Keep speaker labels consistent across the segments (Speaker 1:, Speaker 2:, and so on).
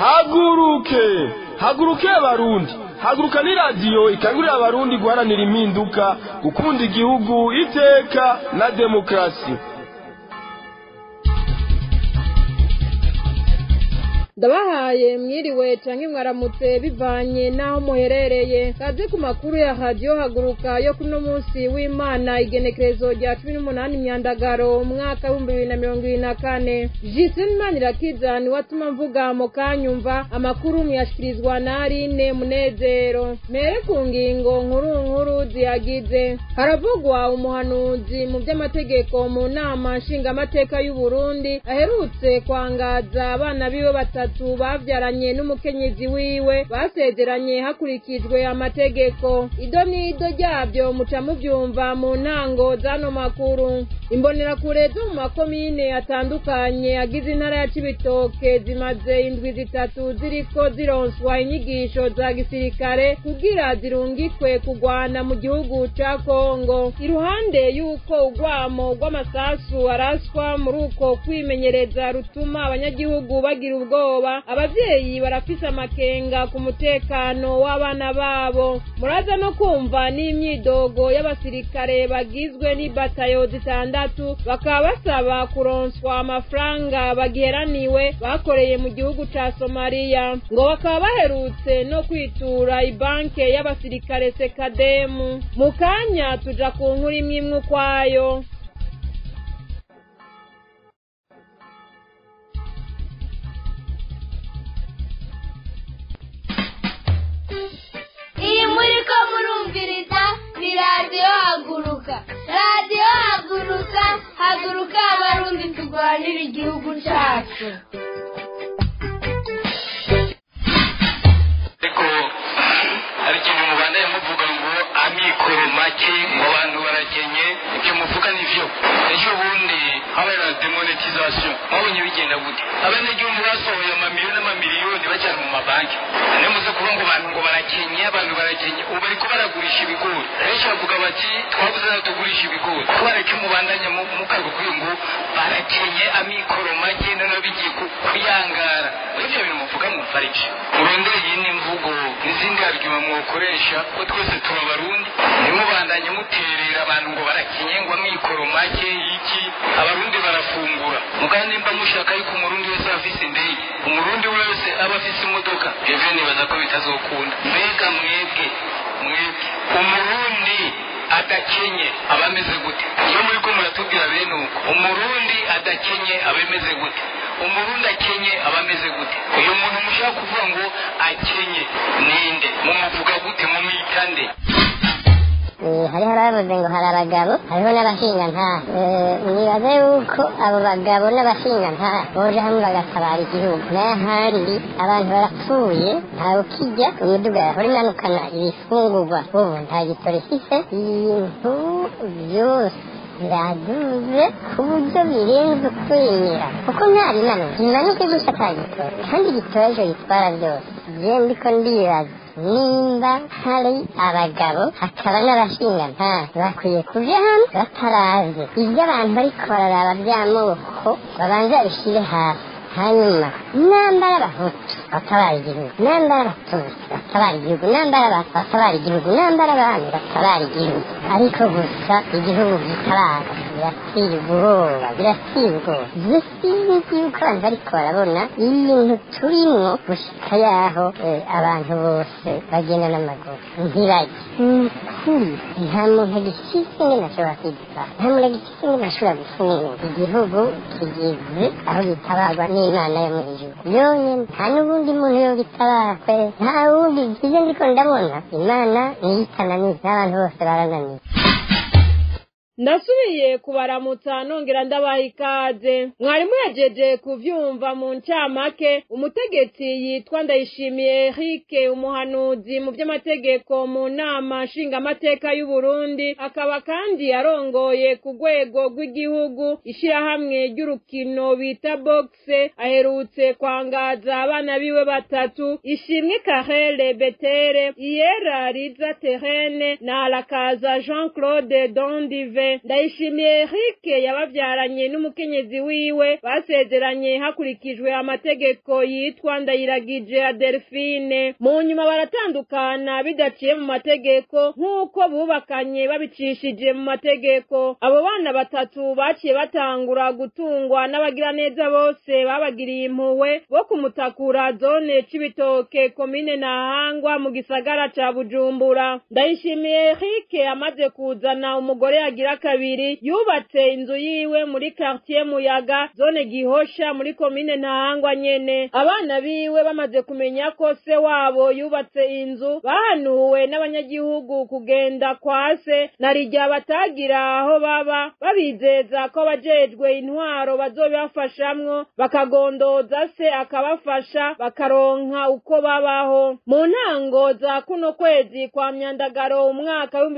Speaker 1: haguruke abarundi, haguruka ni radiyo ikangurira abarundi guharanira impinduka, gukunda igihugu, iteka na demokarasi.
Speaker 2: Ndabahaye mwiriwe canke mwaramutse bivanye naho muherereye. Kaze ku makuru ya radio haguruka yo kuno munsi w'Imana igenekerezo rya 18 Myandagaro umwaka wa 2024. Jisine Manirakiza ni watuma mvuga mu kanyumva amakuru myashikirizwa na Aline Munezero. Mere ku ngingo nkuru ziyagize. Haravugwa umuhanuzi mu by'amategeko mu nama nshingamateka y'u Burundi aherutse kwangaza abana biwe batatu bavyaranye n'umukenyezi wiwe basezeranye hakurikijwe amategeko. Idonido ryabyo muca muvyumva mu ntango zano makuru. Imbonerakure zo mu makomine atandukanye agize intara ya Cibitoke zimaze indwi zitatu ziriko zironswa inyigisho za gisirikare kugira zirungikwe kugwana mu gihugu ca Kongo. Iruhande yuko ugwamo rw'amasasu araswa muri uko kwimenyereza rutuma abanyagihugu bagira ubwoba, abavyeyi barafise amakenga ku mutekano w'abana babo. Muraza no kumva n'imyidogo y'abasirikare bagizwe n'ibatayo zitandatu bakaba basaba kuronswa amafaranga bagiheraniwe bakoreye mu gihugu ca Somalia, ngo bakaba baherutse no kwitura ibanke y'abasirikare Sekademu. Mu kanya tuja ku nkuru imwe ukwayo.
Speaker 3: Iyi muriko murumviriza ni radiyo haguruka. Radiyo haguruka, haguruka abarundi turwanira igihugu cyacu.
Speaker 4: Ariko hari ikintu mubandaye muvuga ngo amikoro make ngo abantu barakenye, ibyo muvuga nivyo. Ejo bundi habaye na demonetisation, mwabonye bigenda gute? Abanyagihugu basohoye amamiliyoni n'amamiliyoni bajyana mu mabanki. Nemuze kuba ngo abantu ngo barakenye, abantu barakenye, ubu bariko baragurisha ibigori. Benshi bavuga bati twabuze na tugurisha ibigori. Kubera ko mubandanya mukago kuri ngo barakenye amikoro make none bigiye kuyangara. Ibyo bintu muvuga mu fariki. Murondeye iyi ni imvugo n'izindi argument mwokoresha ko twese turabarundi. Nimubandanye muterera abantu ngo barakenye ngo amikoro make iki abarundi barafungura. Mugani nimba mushaka yuko umurundi wese afise indege, umurundi wese aba afise imodoka, ivyo nibaza ko bitazokunda. Mbega mwebwe umurundi adakenye abameze gute? Iyo muriko muratubwira bene uko umurundi adakenye abemeze gute? Umurundi akenye abameze gute? Uyu muntu mushaka kuvuga ngo akenye ninde? Mumuvuga gute? Mumwitande?
Speaker 5: Hariho abavuze ngo hari abagabo, hariho n'abashingantahe. Nibaze yuko abo bagabo n'abashingantahe boja hamwe bagatabara igihugu. N'ahandi abantu barapfuye, ntawe ukijya imiduga yahora imanukana ibifungurwa ubu nta gitoro ifise. Ibintu byose biraduze ku buryo birenze ukwemera, kuko nta bimanuka bimanuke gusa ata gitoro, kandi igitoro ejo gitwara byose. Je ndiko ndibaza nimba hari abagabo hakaba n'abashingantahe bakwiye kuja hamwe bataraze ibyo abantu bariko bararaba by'amoko babanza babishire hasi, hanyuma nambara abahutu batabara igihugu, nambara abatutsi batabara igihugu, nambara abantu batabara igihugu, nambara abandi batabara igihugu. Ariko gusa igihugu gitabara birateye ubwoba, birateye ubwoba. Sinzi yuko abantu bariko barabona ibintu turimwo gushika yaho abantu bose bagenda n'amaguru ntibajye. Kuri nta muntu agifise ngene ashobora kwigitara, nta muntu agifise ngene ashobora gufungura. Igihugu kigeze aho gitabarwa n'Imana yo mw'ijuru yonyene, nta n'ubundi muntu yogitabara kwe, nta wundi. Ivyo ndiko ndabona Imana niyitananiye, n'abantu bose barananiye.
Speaker 2: Ndasubiye kubaramutsa nongera ndabaha ikaze. Mwari muhejeje kuvyumva mu ncamake umutegetsi yitwa Ndayishimiye Eric, umuhanuzi mu by'amategeko mu nama nshingamateka y'u Burundi, akaba kandi arongoye ku rwego rw'igihugu ishirahamwe ry'urukino bita boxe, aherutse kwangaza abana biwe batatu, Ishimwe Karele Betere, Iyera Riza Terene na Alakaza Jean Claude Dondive bose. Ndayishimiye Eric yabavyaranye n'umukenyezi wiwe basezeranye hakurikijwe amategeko yitwa Ndayiragije Adelphine. Mu nyuma baratandukana bidaciye mu mategeko nk'uko bubakanye babicishije mu mategeko. Abo bana batatu baciye batangura gutungwa n'abagiraneza bose babagiriye impuhwe bo kumutakura zone Cibitoke komine Ntahangwa mu gisagara ca Bujumbura. Ndayishimiye Eric amaze kuzana umugore yagira kabiri yubatse inzu yiwe muri quartier Muyaga zone Gihosha muri komine Ntahangwa nyene. Abana biwe bamaze kumenya ko se wabo yubatse inzu bahanuwe n'abanyagihugu kugenda kwa se narijya batagira aho baba babizeza ko bajejwe intwaro bazobafashamwo bakagondoza se akabafasha bakaronka uko babaho. Mu ntango za kuno kwezi kwa Myandagaro umwaka wa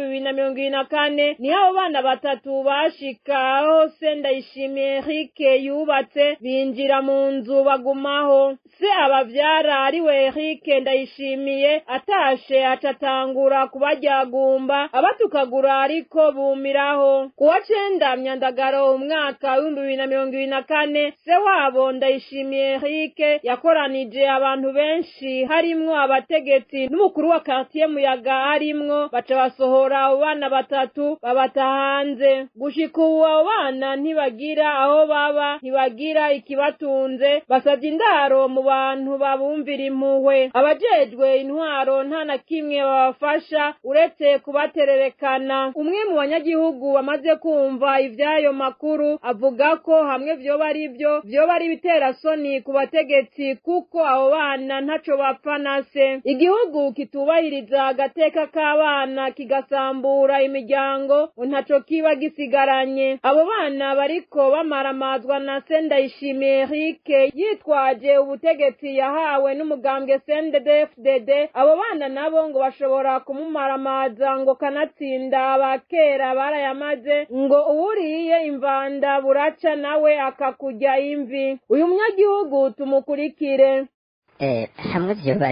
Speaker 2: 2024 ni abo bana batatu bashika aho se Ndayishimiye Eric yubatse binjira mu nzu bagumaho. Se abavyara ari we Eric Ndayishimiye atashe acatangura kubajyagumba abatukagura ariko bumiraho. Kuwa 9 Myandagaro umwaka wa 2024 se wabo Ndayishimiye Eric yakoranije abantu benshi harimwo abategetsi n'umukuru wa quartier Muyaga harimwo baca basohora abo bana batatu babata hanze. Gushika ubu abo bana ntibagira aho baba ntibagira ikibatunze basavye indaro mu bantu babumvira impuhwe. Abajejwe intwaro nta na kimwe babafasha uretse kubatererekana. Umwe mu banyagihugu bamaze kumva ivyayo makuru avuga ko hamwe vyoba ari biterasoni ku bategetsi kuko abo bana ntaco bapfa na se. Igihugu kitubahiriza agateka k'abana kigasambura imiryango ntaco kiba gisigaranye. Abo bana bariko bamaramazwa na se Ndayishimiye Eric yitwaje ubutegetsi yahawe n'umugambwe CNDD-FDD. Abo bana nabo ngo bashobora kumumaramaza ngo kanatsinda abakera barayamaze ngo uwuriye imvanda buraca nawe akakujya imvi. Uyu munyagihugu tumukurikire.
Speaker 5: Hamwe vyoba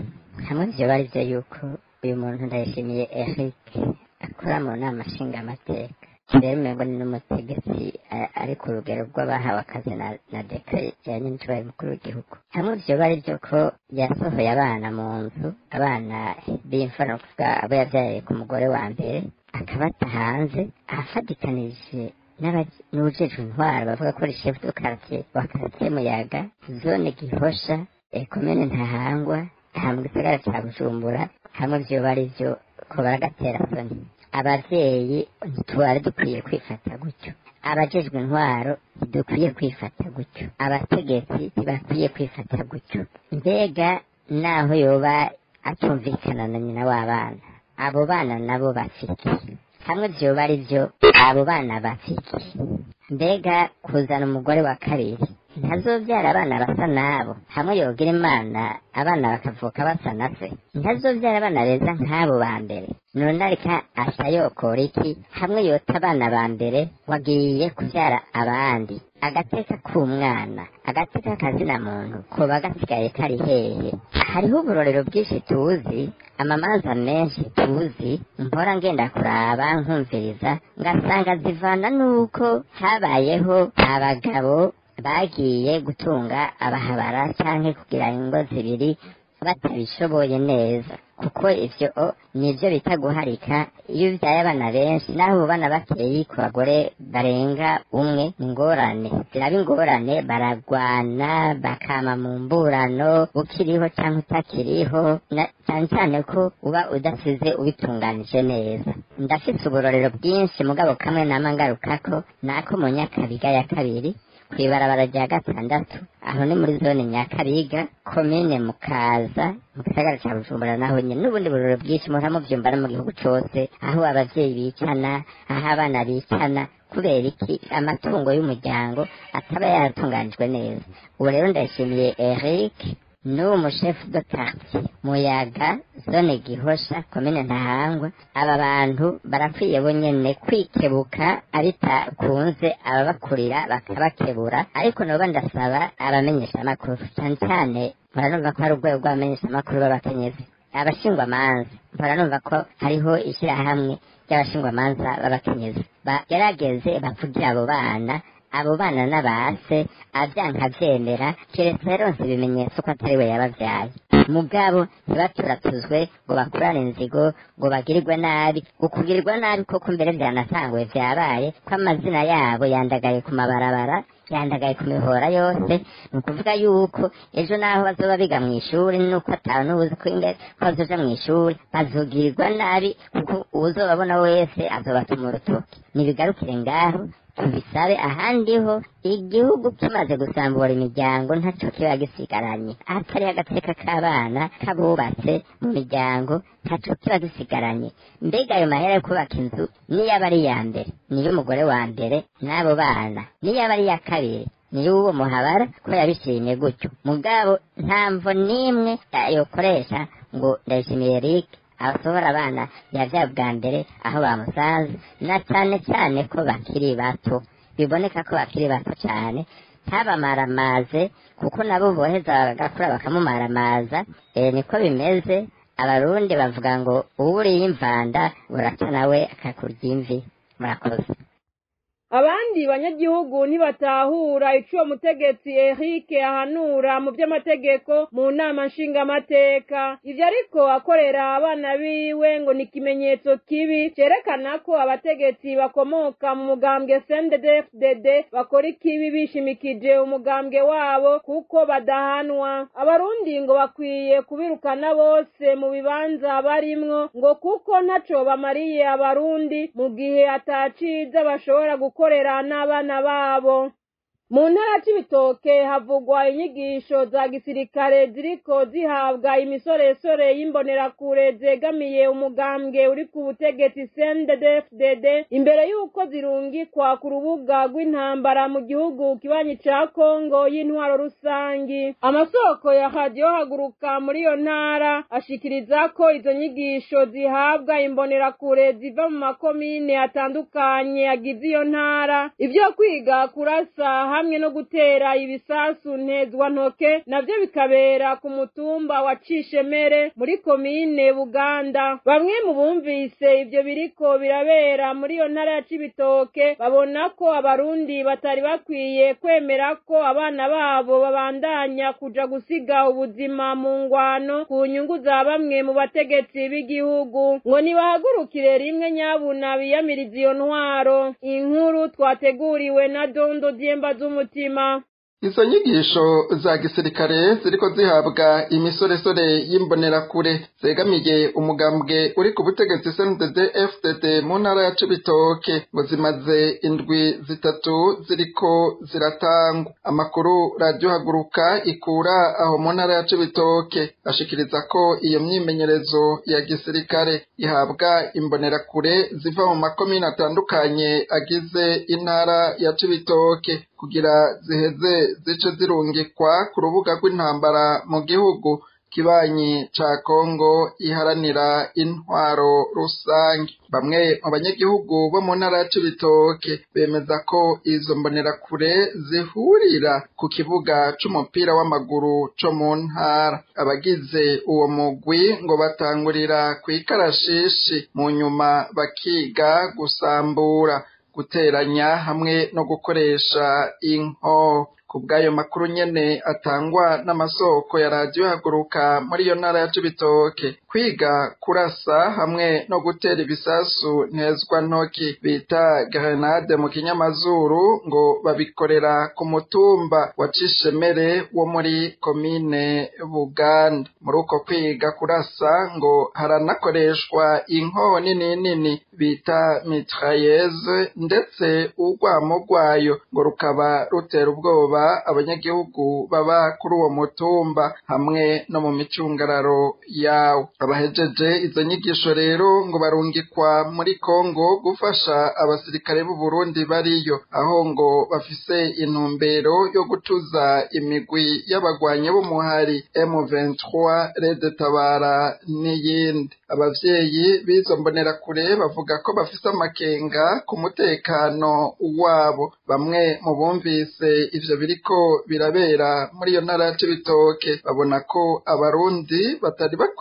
Speaker 5: ari vyo yuko uyu muntu Ndayishimiye Eric akora mu nama nshingamateka rero umengo ni n'umutegetsi ari ku rugero rw'abahawe akazi na dekret ya nyinshi mukuru w'igihugu. Hamwe vyoba ari vyo ko yasohoye abana mu nzu, abana b'imfura kuvuga abo yavyaye ku mugore wa mbere akabata hanze afadikanije n'ubujejwe intwaro bavuga ko ari chef de quartier wa quartier Muyaga zone Gihosha komine Ntahangwa mu gisagara ca Bujumbura. Hamwe vyoba ari vyo ko baragatera soni. Abavyeyi ntitwari dukwiye kwifata gutyo, abajejwe intwaro ntidukwiye kwifata gutyo, abategetsi ntibakwiye kwifata gutyo. Mbega naho yoba atumvikana na nyina w'abana, abo bana nabo bafiki. Hamwe vyoba ari vyo abo bana bafiki. Mbega kuzana umugore wa kabiri ntazovyara abana basa nabo. Hamwe yogira Imana abana bakavuka basa na se, ntazovyara abana beza nk'abo ba mbere. None ariko ashayokora iki? Hamwe yota abana ba mbere wagiye kuvyara abandi. Agateka k'umwana, agateka kazina muntu koba gasigaye kari hehe? Hariho uburorero bwinshi tuzi, amamanza menshi tuzi, mpora ngenda kuraba nkumviriza ngasanga zivana nuko habayeho abagabo bagiye gutunga abahabara canke kugira ingo zibiri batabishoboye neza, kuko ivyo nivyo bita guharika. Iyo uvyaye abana benshi naho bana bakeyi ku bagore barenga umwe ingorane ziraba ingorane, baragwana bakama mu mburano ukiriho canke utakiriho, cyane cyane ko uba udasize ubitunganije neza. Ndafise uburorero bwinshi mugabo kamwe nama ngarukako nako mu Nyakabiga ya kabiri kwibarabara rya 6 aho ni muri zone Nyakabiga komine Mukaza mu gisagara ca Bujumbura. Naho nyene n'ubundi buroro bwinshi muramo vyumba mu gihugu cose, aho abavyeyi bicana, aho abana bicana kubera iki amatungo y'umuryango ataba yaratunganijwe neza. Ubu rero Ndayishimiye Eric n'uwo mushefu de quartier Muyaga zone Gihosha komine Ntahangwa, aba bantu barapfiye bonyene kwikebuka abitakunze ababakurira bakabakebura. Ariko noba ndasaba abamenyesha amakuru cyane cyane muranumva ko hari urwego rw'abamenyesha amakuru b'abakenyezi abashingwamanza mpora numva ko hariho ishyirahamwe ry'abashingwamanza b'abakenyezi bagerageze bavugira abo bana n'abase avyanka vyemera keretse yaronse ibimenyetso ko atari we yabavyaye mugabo ntibaturatuzwe ngo bakurane inzigo ngo bagirirwe nabi ukugirirwa nabi koko mbere vyanasanguye vyabaye ko amazina yabo yandagaye ku mabarabara yandagaye ku mihora yose ni ukuvuga yuko ejo naho bazoba biga mu ishuri nuko atawe n'ubuzi ko imbere ko bazoja mu ishuri bazogirirwa nabi kuko uwuzobabona wese azobatuma urutoki nibigarukire ngaho tubisabe ahandi ho igihugu kimaze gusambura imiryango ntaco kiba gisigaranye atari agateka k'abana kabubatse mu miryango ntaco kiba gisigaranye mbega ayo mahera yo kubaka inzu niyo aba ari iya mbere niyo umugore wa mbere n'abo bana niyo aba ari iya kabiri niyo uwo muhabara ko yabishimye gutyo mugabo nta mvo n'imwe yokoresha ngo Ndayishimiye Eric abasohora abana yavyaye bwa mbere aho bamusanze na cyane ko bakiri bato biboneka ko bakiri bato cyane ntabamaramaze kuko nabo boheza bagakura bakamumaramaza niko bimeze abarundi bavuga ngo uwuriye imvanda buraca nawe akakurya imvi murakoze
Speaker 2: abandi banyagihugu ntibatahura ico uwo mutegetsi Eric ahanura mu by'amategeko mu nama nshingamateka ivyo ariko akorera abana biwe ngo ni ikimenyetso kibi cerekana ko abategetsi bakomoka mu mugambwe CNDD-FDD bakora ikibi bishimikije umugambwe wabo kuko badahanwa abarundi ngo bakwiye kubirukana bose mu bibanza barimwo ngo kuko ntaco bamariye abarundi mu gihe ataciza bashobora gukorera n'abana babo mu ntara c'ibitoke havugwa inyigisho za gisirikare ziriko zihabwa imisoresore y'imbonerakure zegamiye umugambwe uri ku butegetsi CNDD-FDD imbere y'uko zirungikwa ku rubuga rw'intambara mu gihugu kibanyi ca Kongo y'intwaro rusangi amasoko ya radio haguruka muri iyo ntara ashikiriza ko izo nyigisho zihabwa imbonerakure ziva mu makomine atandukanye agize iyo ntara ivyo kwiga kurasa hamwe no gutera ibisasu ntezwa ntoke navyo bikabera ku mutumba wa Cishemere muri komine Buganda bamwe mu bumvise ivyo biriko birabera muri iyo ntara ya Cibitoke babona ko abarundi batari bakwiye kwemera ko abana babo babandanya kuja gusiga ubuzima mu ngwano ku nyungu za bamwe mu bategetsi b'igihugu ngo nibahagurukire rimwe nyabuna biyamiriza iyo ntwaro inkuru twateguriwe na Dondo Diemba z'umutima
Speaker 6: izo nyigisho za gisirikare ziriko zihabwa imisoresore y'imbonerakure zegamiye umugambwe uri ku butegetsi CNDD-FDD mu ntara ya Cibitoke ngo zimaze indwi zitatu ziriko ziratangwa amakuru radio haguruka ikura aho mu ntara ya Cibitoke ashikiriza ko iyo myimenyerezo ya gisirikare ihabwa imbonerakure ziva mu makomine atandukanye agize intara ya Cibitoke kugira ziheze zice zirungikwa ku rubuga rw'intambara mu gihugu kibanyi ca Kongo iharanira intwaro rusange bamwe mu banyagihugu bo mu ntara ya Cibitoke bemeza ko izo mbonerakure zihurira ku kibuga c'umupira w'amaguru co mu ntara abagize uwo mugwi ngo batangurira kw'ikarashishi mu nyuma bakiga gusambura guteranya hamwe no gukoresha inko kubw'ayo makuru nyene atangwa n'amasoko ya radio haguruka muri iyo ntara ya Cibitoke kwiga kurasa hamwe no gutera ibisasu ntezwa ntoki bita grenade mu kinyamazuru ngo babikorera ku mutumba wa Cishemere wo muri komine Buganda muri uko kwiga kurasa ngo haranakoreshwa inko nini bita mitrailleuse ndetse urwamo rwayo ngo rukaba rutera ubwoba abanyagihugu baba kuri uwo mutumba hamwe no mu micungararo yawo abahejeje izo nyigisho rero ngo barungikwa muri Kongo gufasha abasirikare b'u Burundi bariyo aho ngo bafise intumbero yo gutuza imigwi y'abagwanyi b'umuhari M23 Red Tabara n'iyindi abavyeyi b'izo mbonerakure bavuga ko bafise amakenga ku mutekano wabo bamwe mu bumvise ivyo biriko birabera muri iyo ntara ya Cibitoke babona ko abarundi batari bakwiye kwemera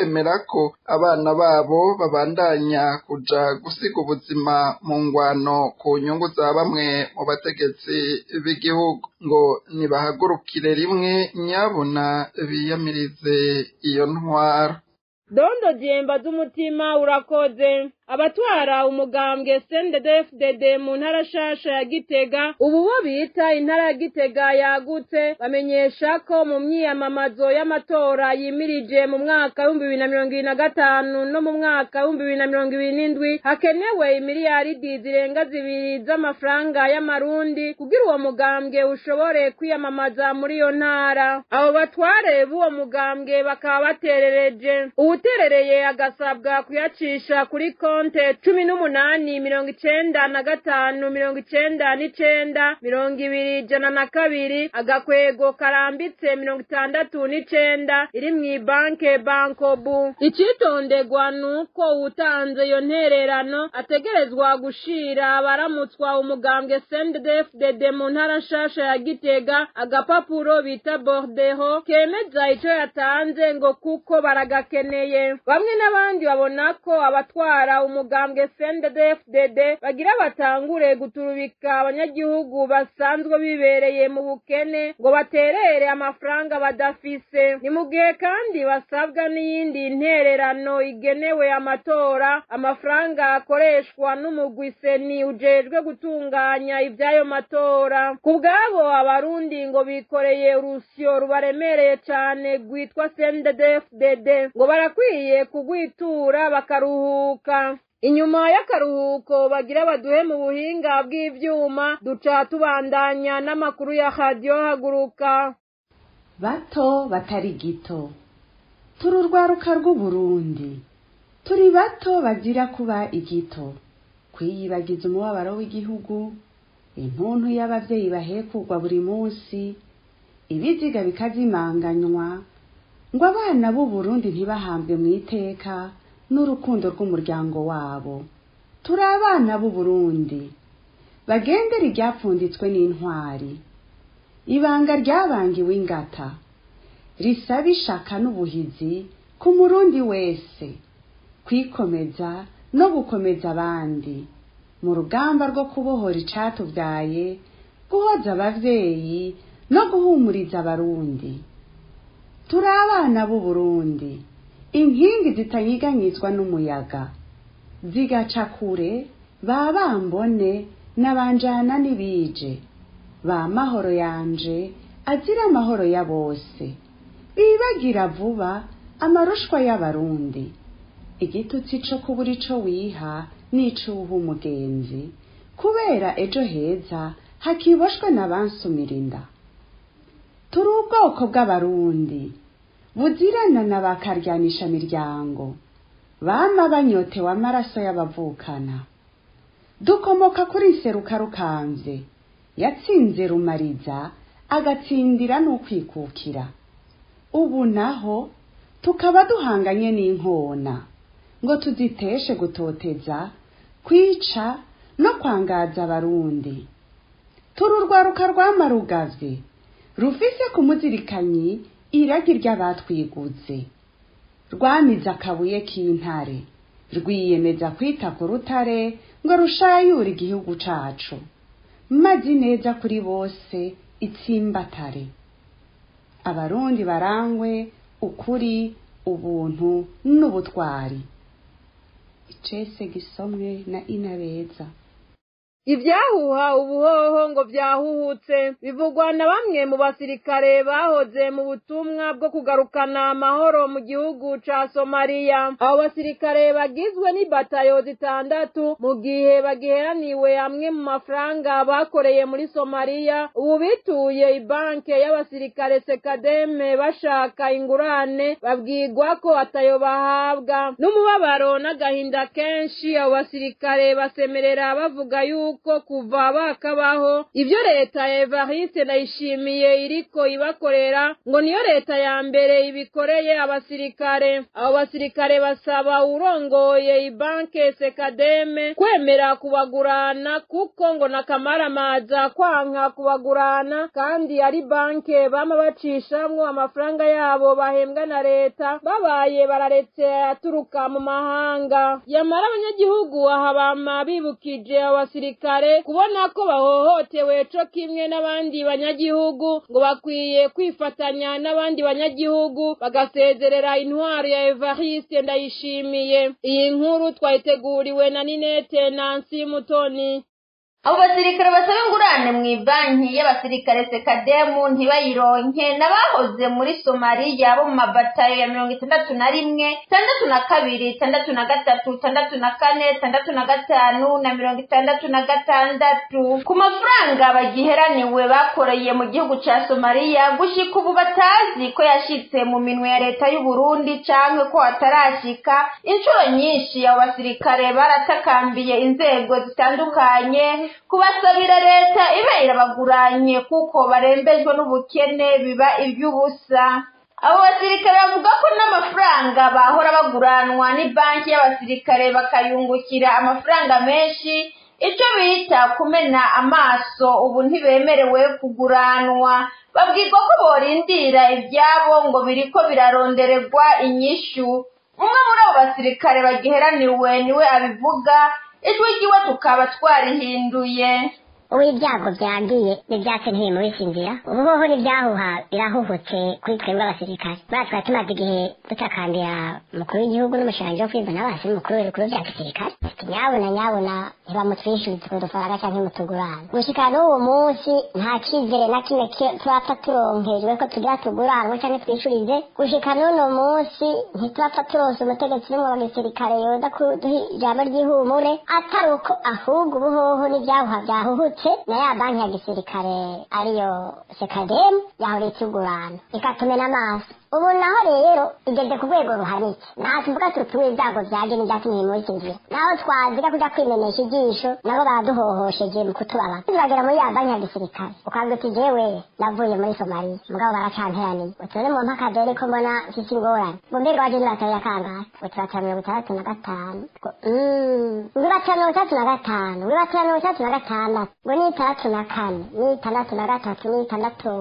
Speaker 6: kwemera ko abana babo babandanya kuja gusiga ubuzima mu ngwano ku nyungu za bamwe mu bategetsi b'igihugu ngo nibahagurukire rimwe nyabuna biyamirize iyo ntwaro.
Speaker 2: Dondo Jemba z'umutima urakoze. Abatwara umugambwe CNDD-FDD mu ntara shasha ya Gitega ubu bo bita intara ya Gitega yagutse bamenyesha ko mu myiyamamazo y'amatora yimirije mu mwaka wa 2025 no mu mwaka wa 2027 hakenewe imiliyaridi zirenga 2 z'amafaranga y'amarundi kugira uwo mugambwe ushobore kwiyamamaza muri iyo ntara. Abo batware b'uwo mugambwe bakaba baterereje uwuterereye agasabwa kuyacisha kuri konte 18,95,99,202 agakwego karambitse 69 iri mw'ibanke Bankobu. Icitondegwa nuko utanze iyo ntererano ategerezwa gushira abaramutswa umugambwe CNDD-FDD mu ntara nshasha ya Gitega agapapuro bita bordeho kemeza ico yatanze ngo kuko baragakeneye. Bamwe n'abandi babona ko abatwara umugambwe CNDD-FDD bagira batangure guturubika abanyagihugu basanzwe bibereye mu bukene ngo baterere amafaranga badafise. Ni mu gihe kandi basabwa n'iyindi ntererano igenewe amatora amafaranga akoreshwa n'umugwiseni ujejwe gutunganya ivyayo matora. Kubwabo abarundi ngo bikoreye urusyo rubaremereye cane gwitwa CNDD-FDD ngo barakwiye kugwitura bakaruhuka. Inyuma y'akaruhuko bagira baduhe mu buhinga bw'ivyuma duca tubandanya n'amakuru ya radio haguruka.
Speaker 7: Bato batari gito turi urwaruka rw'Uburundi turi bato bagira kuba igito kwiyibagiza umubabaro w'igihugu intuntu y'abavyeyi bahekugwa buri munsi ibiziga bikazimanganywa ngo abana b'u Burundi ntibahambwe mu iteka n'urukundo rw'umuryango wabo. Turi abana b'u Burundi bagendera iryapfunditswe n'intwari ibanga ryabangiwe ingata risaba ishaka n'ubuhizi ku murundi wese kwikomeza no gukomeza abandi mu rugamba rwo kubohora icatuvyaye guhoza abavyeyi no guhumuriza abarundi. Turi abana b'u Burundi inkingi zitanyiganyizwa n'umuyaga zigaca kure babambone n'abanjana n'ibije ba mahoro yanje azira amahoro ya bose bibagira vuba amarushwa y'abarundi igitutsi co kubura ico wiha n'icuha umugenzi kubera ejo heza hakiboshwe n'abansumirinda. Turi ubwoko bw'abarundi buzirana na bakaryanisha miryango bama banyotewe amaraso y'abavukana. Dukomoka kuri Seruka Rukamvye yatsinze Rumariza agatsindira n'ukwikukira. Ubu naho tukaba duhanganye n'inkona ngo tuziteshe gutoteza kwica no kwangaza abarundi. Turi urwaruka rwamarugavye rufise ku muzirikanyi iragi ry'abatwiguze rwamize akabuye k'intare rwiyemeza kwita ku rutare ngo rushayure igihugu cacu mazi neza kuri bose itsimbatare. Abarundi barangwe ukuri ubuntu n'ubutwari. Icese gisomwe na Inabeza.
Speaker 2: Ivyahuha ubuhoho ngo vyahuhutse bivugwa na bamwe mu basirikare bahoze mu butumwa bwo kugarukana amahoro mu gihugu ca Somalia. Abo basirikare bagizwe n'ibatayo 6 mu gihe bagiheraniwe amwe mu mafaranga bakoreye muri Somalia. Ubu bituye ibanke y'abasirikare Sekademe bashaka ingurane babwirwa ko atayo bahabwa. N'umubabaro n'agahinda kenshi abo basirikare basemerera bavuga yuko kuko kuva bakabaho ivyo leta ya Evariste Ndayishimiye iriko ibakorera ngo niyo leta ya mbere ibikoreye abasirikare. Abo basirikare basaba urongoye ibanke Sekademe kwemera kubagurana kuko ngo nakamaramaza kwanka kubagurana kandi ari banke bama bacishamwo amafaranga yabo bahembwa na leta babaye bararetse aturuka mu mahanga. Yamara abanyagihugu aha bama bibukije abasirikare kubona ko bahohotewe co kimwe n'abandi banyagihugu ngo bakwiye kwifatanya n'abandi banyagihugu bagasezerera intwaro ya Evariste Ndayishimiye. Iyi nkuru twayiteguriwe na Ninete Nancy Mutoni.
Speaker 3: Abo basirikare basaba ingurane mu banki y'abasirikare Sekademu ntibayironke n'abahoze muri Somalia bo mu mabatayo ya 61, 62, 63, 64, 65 na 66 ku mafaranga bagiheraniwe bakoreye mu gihugu ca Somalia gushika ubu batazi ko yashitse mu minwe ya leta y'u Burundi canke ko atarashika. Inshuro nyinshi abo basirikare baratakambiye inzego zitandukanye kubasabira leta ibe irabaguranye kuko barembejwe n'ubukene biba iby'ubusa. Abo basirikare bavuga ko n'amafaranga bahora baguranwa ni banki y'abasirikare bakayungukira amafaranga menshi, ico bita kumena amaso, ubu ntibemerewe kuguranwa. Babwirwa ko borindira ivyabo ngo biriko birarondererwa inyishu. Umwe muri abo basirikare bagiheraniwe niwe abivuga, ijwi ryiwe tukaba twarihinduye.
Speaker 5: ubu ibyago byagiye n'ibyakenteye muri sinzira ubu hoho n'ibyahuha birahuhutse kuri twebwe abasirikare batwa tumaze igihe dutakambira umukuru w'igihugu n'umushikiranganji wo kwizana abasi n'umukuru w'ibikuru bya gisirikare nyabuna ntibamutwishyuritse udufaranga cyangwa mutugurane gushika n'uwo munsi nta cyizere na kimwe turapfa turonkejwe ko tugira tuguranwe cyangwa twishurize. Gushika n'uno munsi ntiturapfa turonse umutegetsi n'umwe wa gisirikare yoza kuduha ijambo ry'ihumure atari uko ahubwo ubu hoho n'ibyahuha byahuhutse na ya banki ya gisirikare ariyo Sekademu yahora itugurana ikatumena amaso. Ubu naho rero igeze ku rwego ruhanitse natuvuga tutuwe ibyago byaje n'ibyatumye muri sinzira naho twaziga kuja kwimenesha ijisho nabo baraduhohosheje mu kutubaba turagera muri ya banki ya gisirikare ukabwe tujewe navuye muri Somalia mugabo baracanteraniye utone mu mpaka dore ko mbona mfise ingorane ngo mbega waje nibatari yakangahe utratamiye 65 nibatamiye 35 nibatamiye 36 ngo ni 34 ni 63 ni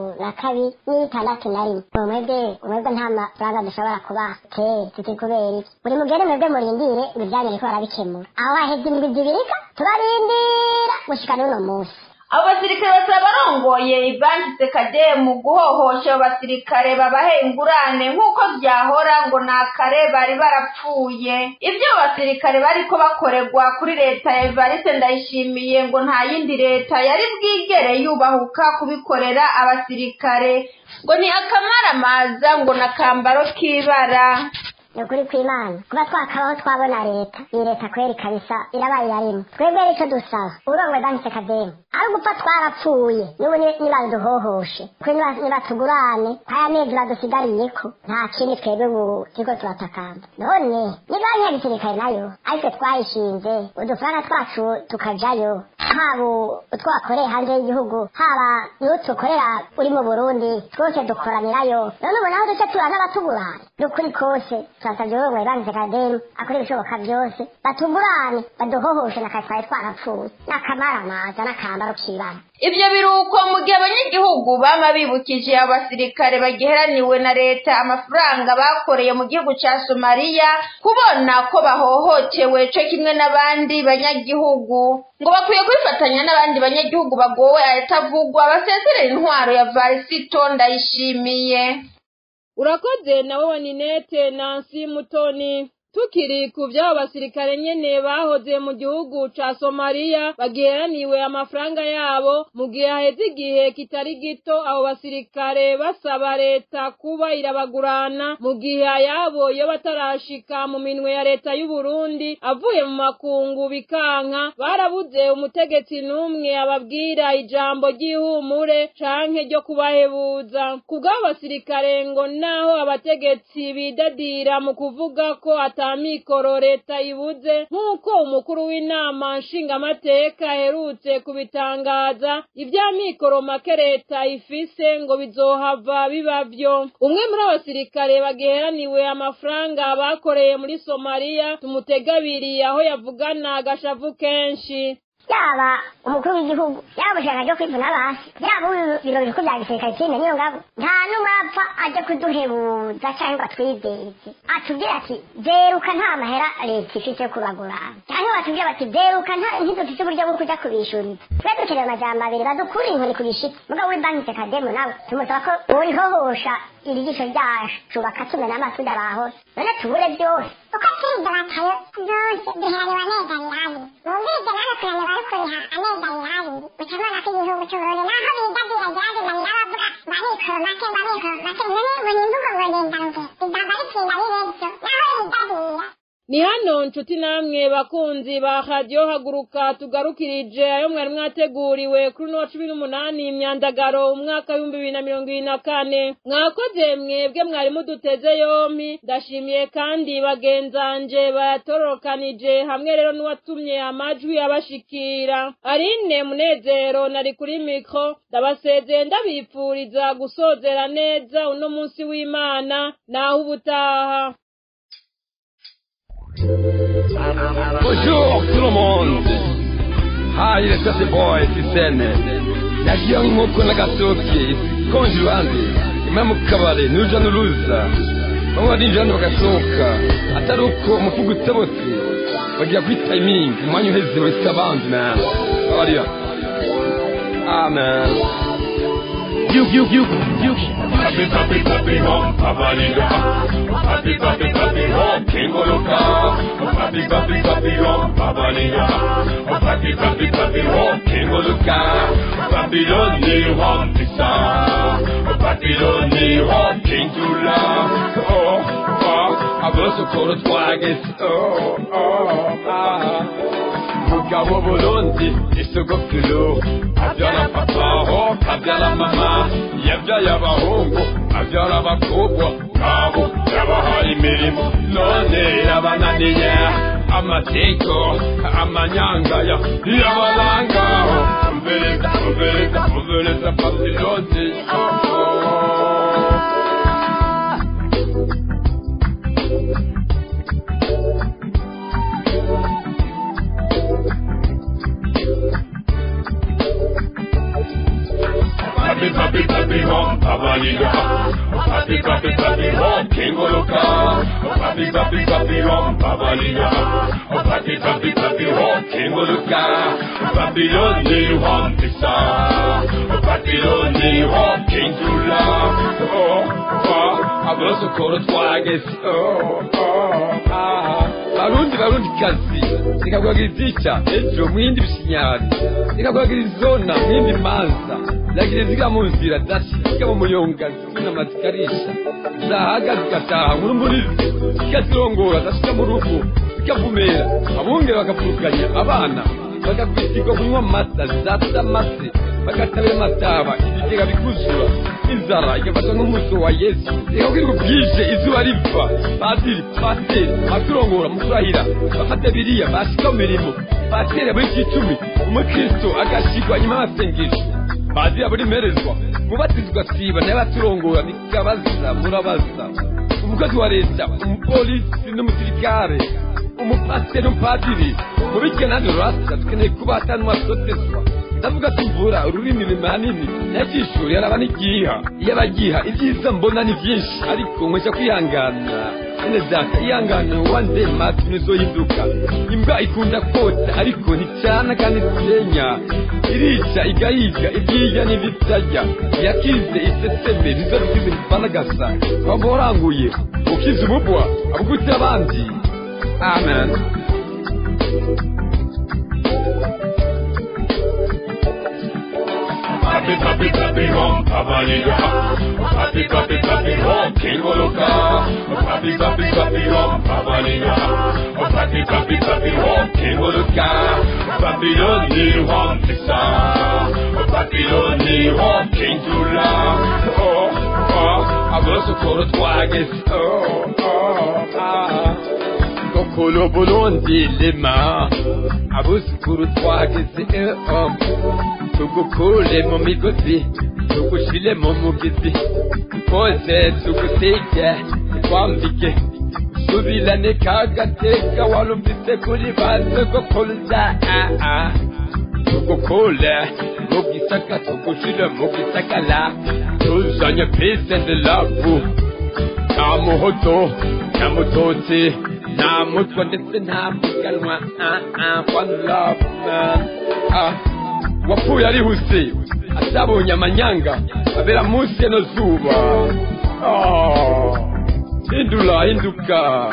Speaker 5: 62 ni 61 mwebwe nta mafaranga dushobora kubaha tuti kubera iki buri mugere mwebwe murindire ibijyanye niko barabikemura aho haheze indwi zibirika turarindira gushika n'uno munsi.
Speaker 3: Abo basirikare basaba barongoye ibanki Sekademu guhohosha abo basirikare babahe ingurane nk'uko byahora ngo nakare bari barapfuye. Ibyo basirikare bariko bakorerwa kuri leta ya Evariste Ndayishimiye ngo nta yindi leta yari bwigere yubahuka kubikorera abasirikare ngo ni akamaramaza ngo nakambaro k'ibara.
Speaker 5: Nukuri kw'Imana kuba twakabaho twabona leta iyi leta kweri kabisa irabaye yarimwe twebwe icyo dusaba urongoye banki Sekademu ari gupfa twarapfuye n'ubu nibaduhohoshe kuri nibatugurane aya mezi badusigariyeko nta kindi twebwe ubu turiko turatakamba none ni banki ya gisirikare nayo ariko twayishinze udufaranga twacu tukajayo haba utwo wakoreye hanze y'igihugu haba n'utukorera uri mu Burundi twose dukoranirayo none ubu naho duce tura n'abatugurane n'ukuri kose twasabye urongoye banki Sekademu akora ibishoboka byose batugurane baduhohoshe nakatwaye twarapfuye n'akamaramaza n'akambaro k'ibara.
Speaker 3: Ibyo biruko mu gihe abanyagihugu bama bibukije abasirikare bagiheraniwe na leta amafaranga bakoreye mu gihugu ca Somalia kubona ko bahohotewe co kimwe n'abandi banyagihugu ngo bakwiye kwifatanya n'abandi banyagihugu bagowe ayatavugwa basezerera intwaro ya Evariste Ndayishimiye.
Speaker 2: Urakoze nawe wa Ninete Nancy Mutoni. Tukiri ku by'abo basirikare nyene bahoze mu gihugu ca Somalia bagiheraniwe amafaranga yabo mu gihe haheze igihe kitari gito abo basirikare basaba leta kuba irabagurana mu gihe ayabo yo batarashika mu minwe ya leta y'u Burundi avuye mu makungu bikanka barabuze umutegetsi n'umwe ababwira ijambo ry'ihumure canke ryo kubahebuza. Kubw'abo basirikare ngo naho abategetsi bidadira mu kuvuga ko atamikoro leta ibuze nk'uko umukuru w'inama nshingamateka aherutse kubitangaza ivy'amikoro make leta ifise ngo bizohava bibavyo. Umwe muri abasirikare bagiheraniwe amafaranga bakoreye muri Somalia tumutegabiriye aho yavugana agashavu kenshi.
Speaker 5: Yaba umukuru w'igihugu yaba ushaka ryo kwivuna abasi yaba ibiro bikuru bya gisirikare kimwe niyo ngabo nta n'umwe apfa aje kuduhebuza cyangwa twizeze atubwira ati zeruka nta mahera leta ifite kubagura cyangwa batubwira bati zeruka ntidufite uburyo bwo kujya kubishuriza twe dukeneye amajambo abiri badukura inkoni ku bishitsi mugabo w'ibanki sekademu nawe tumusaba ko urihohosha iri gisho ryacu bakatumena amatunda bahose none tubure byose uko twiga batayo byose duheraniwe amezi abiri abiri bumvirize nawe kunanirwa ariko riha amezi abiri abiri utabona ko igihugu cy'uburundi naho bidagira gerageza birabavuga barikoro make none buri imvugo ngo ngendange bidamba bitsinda birebyo naho bidagira.
Speaker 2: Ni hano nshuti namwe bakunzi ba Radio Haguruka tugarukirije ayo mwari mwateguriwe kuri no 18 imyandagaro umwaka 2024 mwakoze mwebwe mwari muduteze yompi ndashimiye kandi bagenzanje bayatorokanije hamwe rero n'uwatumye amajwi abashikira Arine Munezero nari kuri micro ndabasezeye ndabipfuriza gusozera neza uno munsi w'Imana naho ubutaha.
Speaker 1: Bonjour tout le monde. Hi, les Sassy Boys, Sisene. Yagiye nk'uko n'agatoki konjurande imwe mu kabari n'uja n'uruza bamwe barinjirana bagasohoka atari uko umufuka utabotse bagira kuri timing umwanya uheze wese abandi man bariya amen you happy home pabaliga happy home kingoloka happy home pabaliga happy home kingoloka Babylon ni home tisa Babylon ni home kingula abaso koro twagese mugabo Burundi isogokuru abyara papa abyara mama yabyaye abahungu abyara abakobwa kabo yabahaye imirimo none yabananiye amateko amanyangaya yabarangaho umvereza pasiloti Happy home, Pabaliga. Happy home, Kingoloka. Happy home, Pabaliga. Happy home, Kingoloka. Babylon ni home tisa. Babylon ni home Kingula. Abaso koro twagese. Barundi kazi. Nikabwagira izica ejo mwindi bisinyari. Nikabwagira izona mwindi manza. Lakini zika mu nzira dashika mu muyonga zina matikarisha zahaga zikataha muri zikazirongora dashika mu rugo zikavumera abunge bakapfukanya abana bakakwitirwa kunywa amata zatamase bakatabira amataba ibigega bikuzura inzara igafata nk'umuso wa Yesu ikabwirwa bwije izuba riva padiri pasiteri baturongora mu kurahira bafata biriya bashika mu mirimo pasiteri muri cy'icumi umukristo agashigwa nyuma y'amasengesho Bazi aburi merezwa mubatizwa siba n'abaturongora bikabaza murabaza umukozi wa leta umupolisi n'umusirikare umupasiteri n'umupadiri mubike nandi rasta tukeneye kuba atanwa soteswa ndavuga tumvura ururimi manini yakishuri yaraba n'igiha yabagiha ibyiza mbona ni byinshi ariko mwesha kwihangana Nezaka ihangana one day mati nizohinduka imbwa ikunda kota ariko nticyana kandi senya irica igayiga ibyiya n'ibitajya yakize iseseme nizarukize mbanagasa kwaboranguye ukize umubwa abugutse abandi amen Happy home, Pabaliga. Happy home, Kingoloka. Happy home, Pabaliga. Happy home, Kingoloka. Babylon ni home tisa. Babylon ni home Kingula. Abaso koro twagese. nyokolo Burundi lema abuzukuru twageze tugukure mu migozi tugushire mu mugizi twose tugusige twambike subirane kagateka warumvise kuri baze gukora tugukure mu gisaka tugushire mu gisakala tuzanye peace and love nta muhoto nta mutotsi nta mutwa ndetse nta muganwa one love man wapfuye arihuse atabonye amanyanga abera munsi no zuba hinduka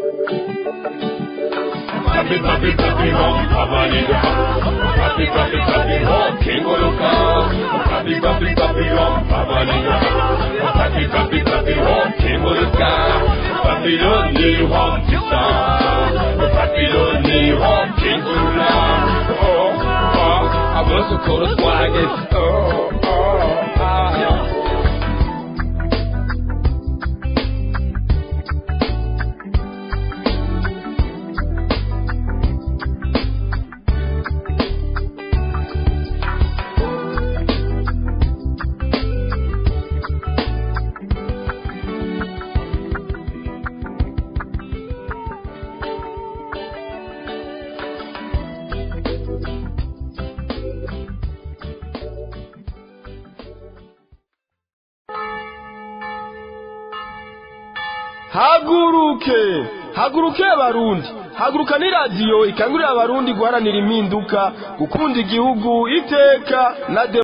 Speaker 1: Papi papi papi home, Havana. Papi papi papi home, Kingoloka. Papi papi papi home, Havana. Papi papi papi home, Kingoloka. Papi don't need home, Tisa. Papi don't need home, Kingoloka. I was so cold as wagon.
Speaker 8: haguruke abarundi haguruka ni radiyo ikangurira abarundi guharanira impinduka gukunda igihugu iteka na